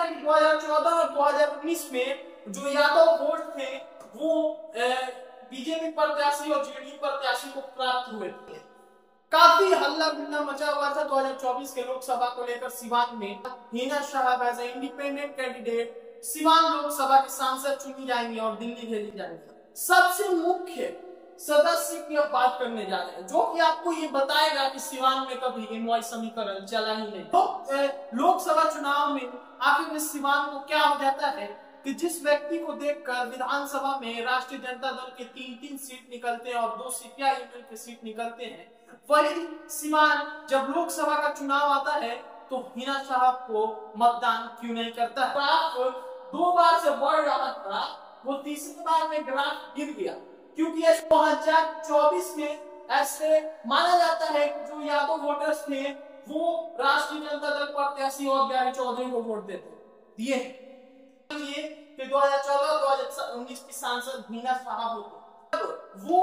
है कि 2014 और 2019 में जो यादव वोट थे वो बीजेपी प्रत्याशी और जेडीयू प्रत्याशी को प्राप्त हुए थे। काफी हल्ला गुल्ला मचा हुआ था 2024 के लोकसभा को लेकर। सिवान में हिना साहब as a independent candidate Siwan Lok Sabha के सांसद चुनी जाएंगी और दिल्ली भेजी जाएंगी। सबसे मुख्य सदस्य की अब बात करने जा रहे हैं जो कि आपको ये बताएगा कि सिवान में कभी एनवाई समीकरण चला ही नहीं। तो लोकसभा चुनाव में आखिर सिवान को क्या हो जाता है कि जिस व्यक्ति को देखकर विधानसभा में राष्ट्रीय जनता दल के 3-3 सीट निकलते हैं और 2 सीपीआई के सीट निकलते हैं, वही सिवान जब लोकसभा का चुनाव आता है तो हिना साहब को मतदान क्यों नहीं करता है। ग्राफ 2 बार से बढ़ रहा था, वो तीसरी बार में ग्राफ गिर गया क्योंकि 2024 में ऐसे माना जाता है कि जो यादव वोटर्स थे वो राष्ट्रीय जनता दल प्रत्याशी और बिहारी चौधरी को वोट दिए कि 2014-2019 की सांसद हिना साहब होते, वो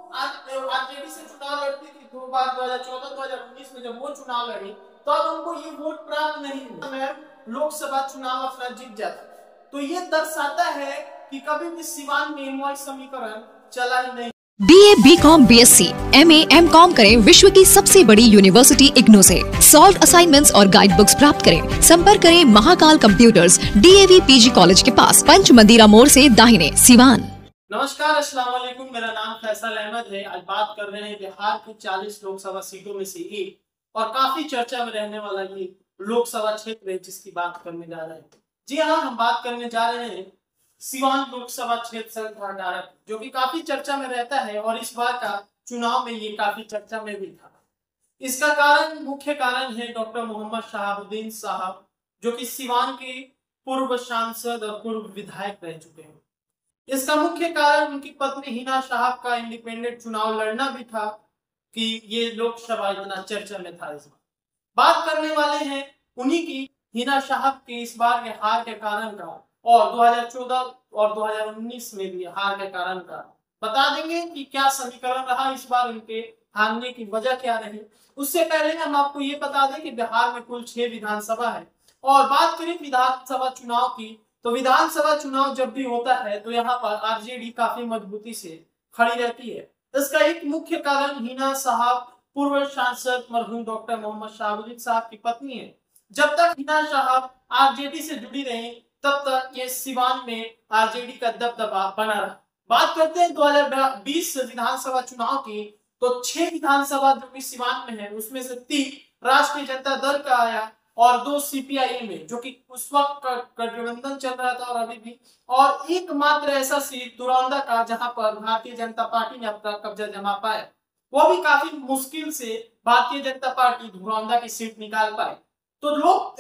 आरजेडी से चुनाव लड़ती थी 2 बार। 2014-2019 में जब वो चुनाव लड़ी तो अब उनको ये वोट प्राप्त नहीं हुआ, लोकसभा चुनाव अपना जीत जाता। तो ये दर्शाता है कि कभी भी सिवान में एनवाई समीकरण चला ही नहीं। BA, BCom, BSc, MA, MCom करें विश्व की सबसे बड़ी यूनिवर्सिटी इग्नू से। सॉल्व असाइनमेंट्स और गाइड बुक्स प्राप्त करें। संपर्क करें Mahakal computers, DAV PG college के पास, पंच मंदिरा मोड़ से दाहिने, सिवान। नमस्कार, अस्सलाम वालेकुम। मेरा नाम फैसल अहमद है। आज बात कर रहे हैं बिहार की 40 लोकसभा सीटों में से एक और काफी चर्चा में रहने वाला ये लोकसभा क्षेत्र है जिसकी बात करने जा रहे हैं। जी हाँ, हम बात करने जा रहे हैं सिवान लोकसभा क्षेत्र संघ जो कि काफी चर्चा में रहता है और इस बार का चुनाव में ये काफी चर्चा में भी था। इसका कारण, मुख्य कारण है डॉक्टर मोहम्मद शहाबुद्दीन साहब जो कि सिवान के पूर्व सांसद और पूर्व विधायक रह चुके हैं। इसका मुख्य कारण उनकी पत्नी हिना साहब का इंडिपेंडेंट चुनाव लड़ना भी था कि ये लोकसभा इतना चर्चा में था। इस बात करने वाले हैं उन्हीं की, हिना साहब के इस बार के हार के कारण का और 2014 और 2019 में भी हार के कारण का बता देंगे कि क्या समीकरण रहा इस बार, उनके हारने की वजह क्या रही। उससे पहले हम आपको ये बता दें कि बिहार में कुल 6 विधानसभा है और बात करें विधानसभा चुनाव की तो विधानसभा चुनाव जब भी होता है तो यहाँ पर आरजेडी काफी मजबूती से खड़ी रहती है। इसका एक मुख्य कारण हिना साहब पूर्व सांसद मरहूम डॉक्टर मोहम्मद शहाबुद्दीन साहब की पत्नी है। जब तक हिना साहब आरजेडी से जुड़ी रही तब तक ये सिवान में आरजेडी का दबदबा बना रहा। बात करते हैं 2020 विधानसभा चुनाव की तो 6 विधानसभा जो कि सिवान में है उसमें से 3 राष्ट्रीय जनता दल का आया और 2 सीपीआई में जो कि उस वक्त गठबंधन चल रहा था और अभी भी, और एकमात्र ऐसा सीट दुरौंदा का जहां पर भारतीय जनता पार्टी ने अपना कब्जा जमा पाया। वो भी काफी मुश्किल से भारतीय जनता पार्टी दुरौंदा की सीट निकाल पाए। तो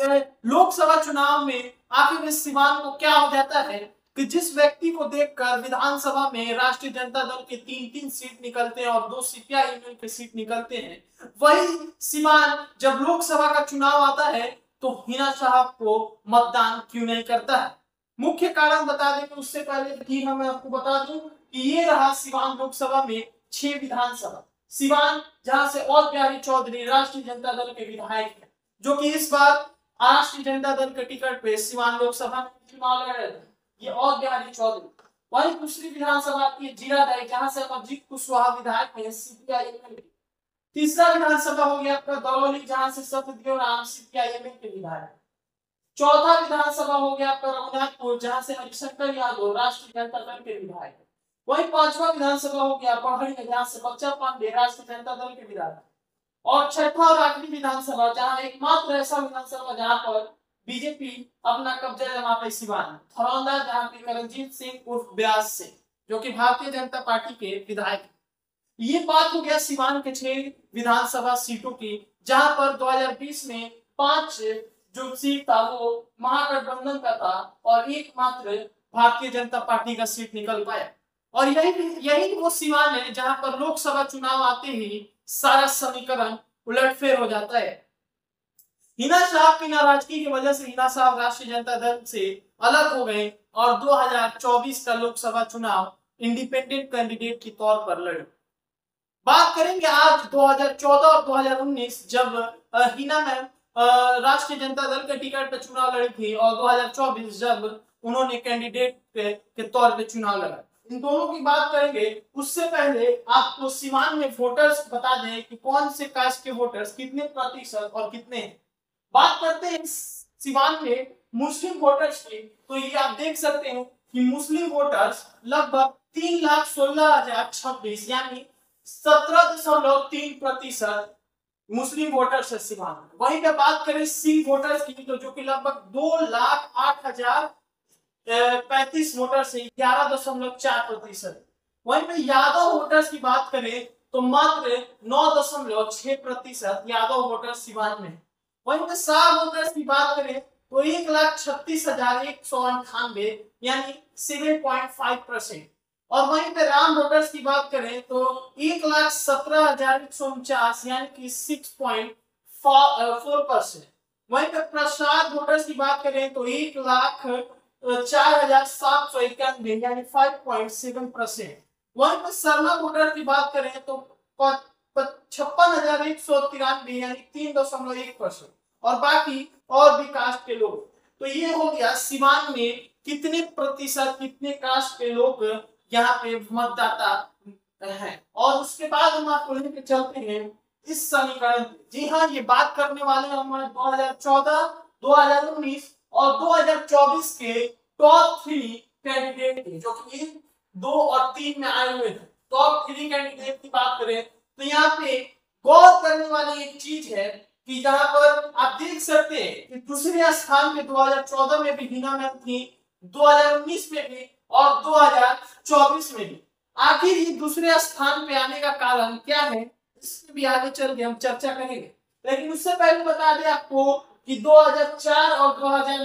लोकसभा चुनाव में आखिर इस सिवान को क्या हो जाता है कि जिस व्यक्ति को देखकर विधानसभा में राष्ट्रीय जनता दल के 3-3 सीट निकलते हैं और 2 सीपीआई के सीट निकलते हैं, वही सिवान जब लोकसभा का चुनाव आता है तो हिना साहब को मतदान क्यों नहीं करता है। मुख्य कारण बता दें, उससे पहले कि मैं आपको बता दूं कि ये रहा सिवान लोकसभा में 6 विधानसभा। सिवान जहां से और बिहारी चौधरी राष्ट्रीय जनता दल के विधायक है जो कि इस बार राष्ट्रीय जनता दल के टिकट पे सिवान लोकसभा में चुनाव लड़ रहे थे, ये और बिहारी चौधरी। वही दूसरी विधानसभा आती है जीरादाई जहां से अमरजीत कुशवाहा विधायक है सीपीआई के। तीसरा विधानसभा हो गया आपका दरौली जहां से सत्यदेव राम सीपीआई के विधायक। चौथा विधानसभा हो गया आपका रघुनाथपुर जहां से हरिशंकर यादव राष्ट्रीय जनता दल के विधायक। वही 5वां विधानसभा हो गया पहाड़ी जहां से बच्चा पांडे राष्ट्रीय जनता दल के विधायक। और 6वां और आखिरी विधानसभा जहां एकमात्र ऐसा विधानसभा जहां पर बीजेपी अपना कब्जा जमा पाई सिवान थरौंदा जहां पे रणजीत सिंह उर्फ व्यास से जो कि भारतीय जनता पार्टी के विधायक। ये बात हो गया सिवान के 6 विधानसभा सीटों की जहां पर 2020 में 5 जो सीट था वो महागठबंधन का था और एकमात्र भारतीय जनता पार्टी का सीट निकल पाया। और यही वो सिवान है जहां पर लोकसभा चुनाव आते ही सारा समीकरण उलटफेर हो जाता है। हिना साहब की नाराजगी की वजह से हिना साहब राष्ट्रीय जनता दल से अलग हो गए और 2024 का लोकसभा चुनाव इंडिपेंडेंट कैंडिडेट के तौर पर लड़े। बात करेंगे आज 2014 और 2019 जब हिना मैम राष्ट्रीय जनता दल के टिकट पे चुनाव लड़ी थी और 2024 जब उन्होंने कैंडिडेट के तौर पे चुनाव लड़ा। इन दोनों की बात करेंगे, उससे पहले आपको सीवान में वोटर्स बता दें कि कौन से कास्ट के वोटर्स कितने प्रतिशत और कितने हैं। बात करते हैं सीवान में मुस्लिम वोटर्स की, तो ये आप देख सकते हैं कि मुस्लिम वोटर्स लगभग 3,16,026 यानी 17.3% मुस्लिम वोटर्स है सीवान में। वहीं पे बात करें सिख वोटर्स की, तो जो कि लगभग 2,08,035 वोटर्स है, 11.4%। वहीं पे यादव वोटर्स की बात करें तो मात्र 9.6% यादव वोटर्स सीवान में। वहीं पे शाह वोटर्स की बात करें तो 1,36,198 यानी 7.5%। और वहीं पे राम वोटर्स की बात करें तो 1,17,149 यानी कि 6.4%। वहीं पे प्रसाद वोटर्स की बात करें तो 1,04,791 यानी 5.7%। वहीं पे शर्मा वोटर्स की बात करें तो 56,193 यानी 3.1%। और बाकी और भी कास्ट के लोग। तो ये हो गया सीवान में कितने प्रतिशत कितने कास्ट के लोग यहाँ पे मतदाता हैं। और उसके बाद हम आपको लेके चलते हैं इस समीकरण। जी हाँ, ये बात करने वाले हैं हमारे 2014, 2019 और 2024 के टॉप 3 कैंडिडेट जो कि 2 और 3 में आए हुए थे। टॉप 3 कैंडिडेट की बात करें तो यहाँ पे गौर करने वाली एक चीज है कि जहां पर आप देख सकते हैं कि दूसरे स्थान पे 2014 में भी हिना मैम थी, 2019 में भी और 2024 में भी। आखिर ये दूसरे स्थान पे आने का कारण क्या है, इससे भी आगे चल के हम चर्चा करेंगे। लेकिन उससे पहले बता दें आपको कि 2004 और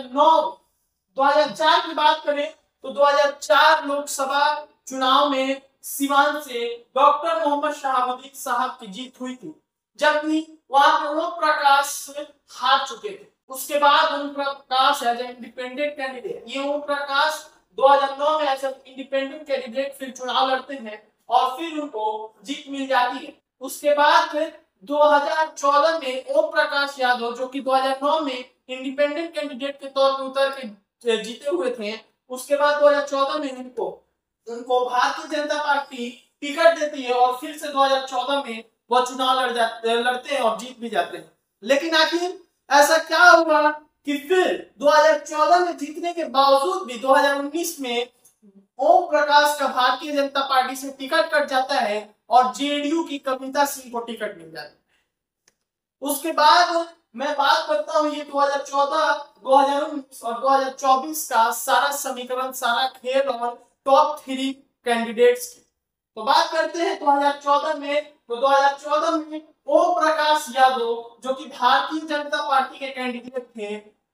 2004 की बात करें तो 2004 लोकसभा चुनाव में सीवान से डॉक्टर मोहम्मद शहाबुद्दीन साहब की जीत हुई थी, जबकि वहां पे ओम प्रकाश हार चुके थे। उसके बाद Om Prakash as independent candidate, ये ओम प्रकाश 2009 में एज इंडिपेंडेंट कैंडिडेट फिर चुनाव लड़ते हैं और फिर उनको जीत मिल जाती है। उसके बाद फिर 2014 में ओम प्रकाश यादव जो कि 2009 में इंडिपेंडेंट कैंडिडेट के तौर पर उतर के जीते हुए थे, उसके बाद 2014 में उनको भारतीय जनता पार्टी टिकट देती है और फिर से 2014 में वो चुनाव लड़ते हैं और जीत भी जाते हैं। लेकिन आखिर ऐसा क्या हुआ कि फिर 2014 में जीतने के बावजूद भी 2019 में ओम प्रकाश का भारतीय जनता पार्टी से टिकट कट जाता है और जेडीयू की कविता सिंह को टिकट मिल जाती है। उसके बाद मैं बात करता हूं ये 2014, 2019 और 2024 का सारा समीकरण, सारा खेल और टॉप 3 कैंडिडेट्स की। तो बात करते हैं 2014 में, तो 2014 में ओम प्रकाश यादव जो कि भारतीय जनता पार्टी के कैंडिडेट थे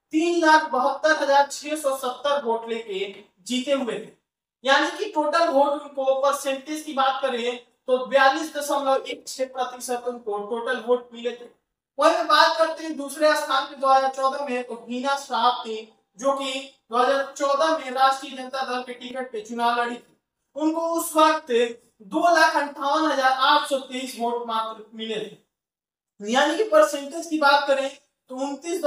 3,72,670 वोट लेके जीते हुए थे। यानी कि टोटल वोट उनको परसेंटेज की बात करें तो 42.16% उनको टोटल वोट मिले थे। वही बात करते हैं दूसरे स्थान पे 2014 में, तो हिना साहब थी जो कि 2014 में राष्ट्रीय जनता दल के टिकट पे चुनाव लड़ी थी। उनको उस वक्त 2,58,823 वोट मात्र मिले थे। यानी कि परसेंटेज की बात करें तो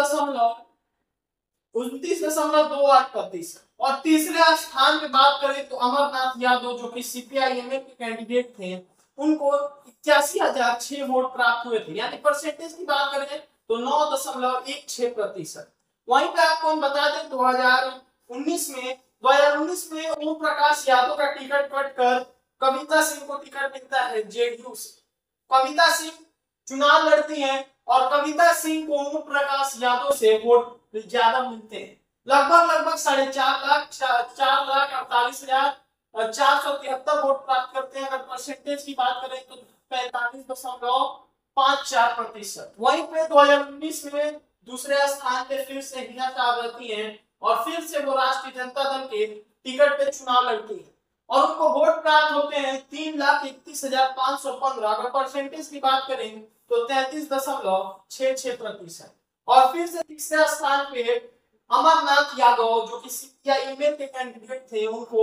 29.28%। और तीसरे स्थान पे बात करें तो अमरनाथ यादव जो कि सीपीआई-एम के कैंडिडेट थे, उनको 81,006 वोट प्राप्त हुए थे। यानी परसेंटेज की बात करें तो 9.16%। वहीं पे आपको हम बता दें 2019 में ओम प्रकाश यादव का टिकट कटकर कविता सिंह को टिकट मिलता है जेडीयू से। कविता सिंह चुनाव लड़ती हैं और कविता सिंह को ओम प्रकाश यादव से वोट ज्यादा मिलते हैं, लगभग 4,48,473 वोट प्राप्त करते हैं। अगर परसेंटेज की बात करें तो 45.54%। वहीं पे 2019 में दूसरे स्थान पे फिर से हिना साहब रहती हैं और फिर से वो राष्ट्रीय जनता दल के टिकट पे चुनाव लड़ती है और उनको वोट प्राप्त होते हैं 3,31,515। अगर परसेंटेज की बात करें तो 33.66%। और फिर से तीसरे स्थान पे अमरनाथ यादव जो कि सीपीआई-एम के कैंडिडेट थे, उनको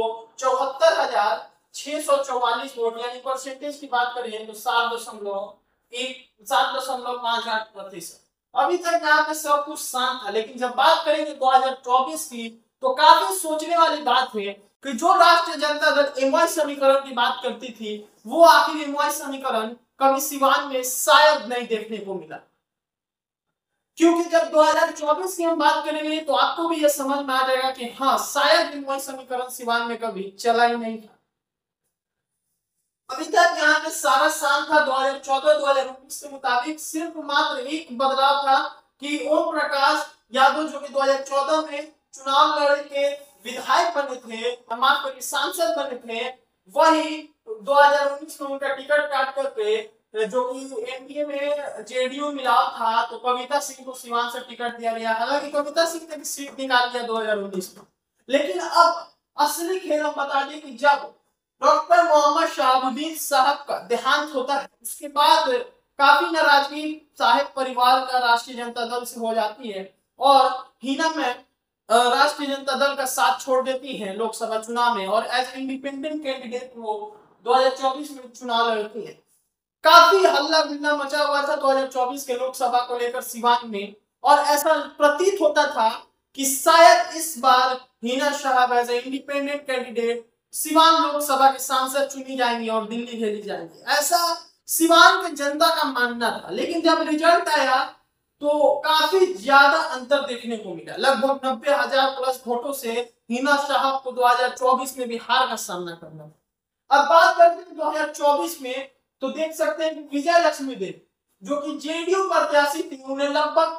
74,644 वोट, यानी परसेंटेज की बात करें तो 7.58%। अभी तक यहाँ पे सब कुछ शांत था, लेकिन जब बात करेंगे 2024 की तो काफी सोचने वाली बात है कि जो राष्ट्रीय जनता दल एमवाई समीकरण की बात करती थी, वो आखिर एमवाई समीकरण कभी सिवान में शायद नहीं देखने को मिला। क्योंकि जब 2024 की हम बात करेंगे तो आपको भी यह समझ में आ जाएगा कि हाँ, शायद एमवाई समीकरण सिवान में कभी चला ही नहीं था। अभी तक यहाँ पे सारा शांत था। 2014-2019 के मुताबिक सिर्फ मात्र एक बदलाव था कि ओम प्रकाश यादव जो कि 2014 में चुनाव लड़ के विधायक बने थे, माफ करिए सांसद बने थे, वही 2019 में उनका टिकट काट करके जो कि एनडीए में जेडीयू मिला था, तो कविता सिंह को सिवान से टिकट दिया गया। हालांकि कविता सिंह ने भी सीट निकाल दिया 2019 में। लेकिन अब असली खेल हम बता दें कि जब डॉक्टर मोहम्मद शहाबुद्दीन साहब का देहांत होता है, उसके बाद काफी नाराजगी साहब परिवार का राष्ट्रीय जनता दल से हो जाती है और हिना में राष्ट्रीय जनता दल का साथ छोड़ देती हैं लोकसभा चुनाव में और एज इंडिपेंडेंट कैंडिडेट वो 2024 में चुनाव लड़ती है। काफी हल्ला गुल्ला मचा हुआ था 2024 के लोकसभा को लेकर सिवान में, और ऐसा प्रतीत होता था कि शायद इस बार हिना साहब as independent candidate Siwan Lok Sabha के सांसद चुनी जाएंगी और दिल्ली भेजी जाएंगी, ऐसा सिवान के जनता का मानना था। लेकिन जब रिजल्ट आया तो काफी ज्यादा अंतर देखने को मिला। लगभग 90,000 प्लस वोटों से हिना साहब को 2024 में भी हार का सामना करना था। अब बात करते हैं 2024 में, तो देख सकते हैं कि विजय लक्ष्मी देव जो कि जेडीयू प्रत्याशी थी, उन्हें लगभग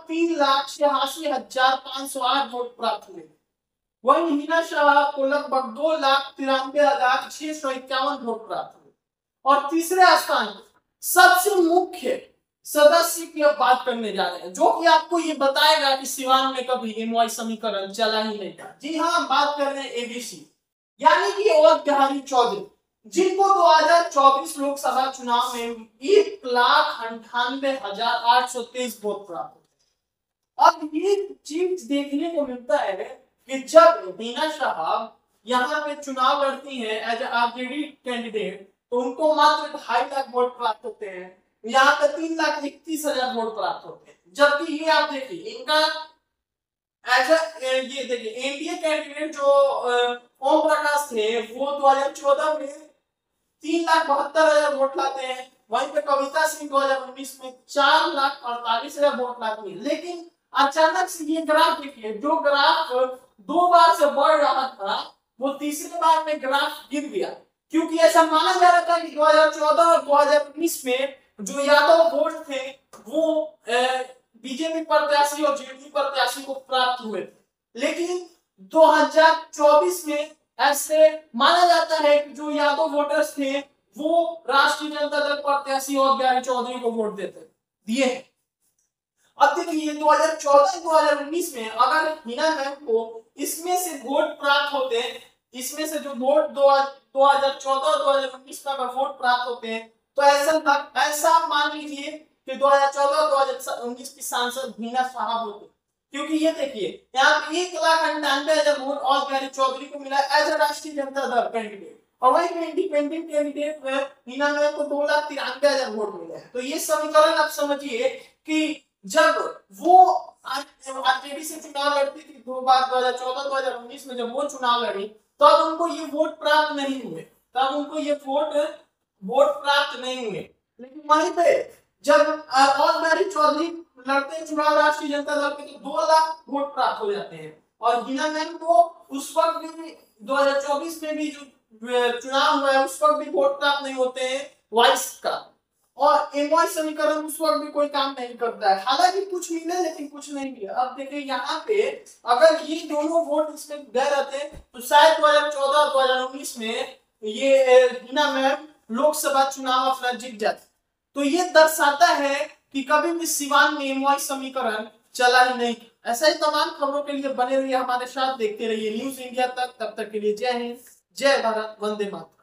3,86,508 वोट प्राप्त हुए। वहीं हिना साहब को लगभग 2,93,651 वोट प्राप्त हुए। और तीसरे स्थान सबसे मुख्य सदस्य की अब बात करने जा रहे हैं, जो कि आपको ये बताएगा कि सिवान में कभी एमवाई समीकरण चला ही नहीं था। जी हाँ, बात कर रहे हैं एबीसी, यानी कि अवध बिहारी चौधरी, जिनको 2024 लोकसभा चुनाव में 1,98,823 वोट प्राप्त हुए। अब ये चीज देखने को मिलता है कि जब हिना साहब यहाँ पे चुनाव लड़ती हैं एज आरजेडी कैंडिडेट, तो उनको मात्र 2.5 लाख वोट प्राप्त होते हैं, यहाँ पे 3,31,000 वोट प्राप्त होते हैं। जबकि ये आप देखिए इनका एज ये देखिए एनडीए कैंडिडेट जो ओम प्रकाश थे, वो 2014 में 3,72,000 वोट लाते हैं। वहीं पे कविता सिंह 2019 में 4,48,000 वोट लाती है। लेकिन अचानक से ये ग्राफ देखिए, जो ग्राफ 2 बार से बढ़ रहा था वो तीसरे बार में ग्राफ गिर गया, क्योंकि ऐसा माना जा रहा था कि 2014 और 2019 में जो यादव वोट थे वो बीजेपी प्रत्याशी और जेडीयू प्रत्याशी को प्राप्त हुए थे। लेकिन 2024 में ऐसे माना जाता है कि जो यादव वोटर्स थे वो राष्ट्रीय जनता दल प्रत्याशी और बिहारी चौधरी को वोट दिए हैं। अब देखिए 2014-2019 में अगर हिना मैम को इसमें से वोट प्राप्त होते, इसमें से जो वोट 2014-2019 का वोट प्राप्त होते हैं, तो ऐसा आप मान लीजिए कि 2014-2019 की सांसद हिना साहब होते, क्योंकि ये देखिए यहाँ पे 1,98,000 वोट और बिहारी चौधरी को मिला एज राष्ट्रीय जनता दल कैंडिडेट, और वहीं पे इंडिपेंडेंट कैंडिडेट हिना मैम को 2,93,000 वोट मिले। तो ये समीकरण आप समझिए कि जब वो आरजेडी से चुनाव लड़ती थी 2 बार 2014-2019 में, जब वो चुनाव लड़ी तब उनको ये वोट प्राप्त नहीं हुए, वोट प्राप्त नहीं हुए। लेकिन वहीं पे जब और बिहारी चौधरी लड़ते चुनाव राष्ट्रीय जनता दल के, तो 2 लाख वोट प्राप्त हो जाते हैं। और हिना मैम को उस वक्त भी 2024 में भी जो चुनाव हुआ है उस वक्त भी वोट प्राप्त नहीं होते हैं वाइस का, और एमवाई समीकरण उस वक्त भी कोई काम नहीं करता है। हालांकि कुछ मिले लेकिन कुछ नहीं मिला। अब देखिए यहाँ पे अगर ये दोनों वोट इसमें गए रहते तो शायद 2014-2019 में ये हिना मैम लोकसभा चुनाव अपना जीत जाते। तो ये दर्शाता है कि कभी भी सिवान में एमवाई समीकरण चला ही नहीं। ऐसा ही तमाम खबरों के लिए बने रहिए हमारे साथ, देखते रहिए न्यूज इंडिया तक। तब तक के लिए जय हिंद, जय भारत, वंदे मातरम।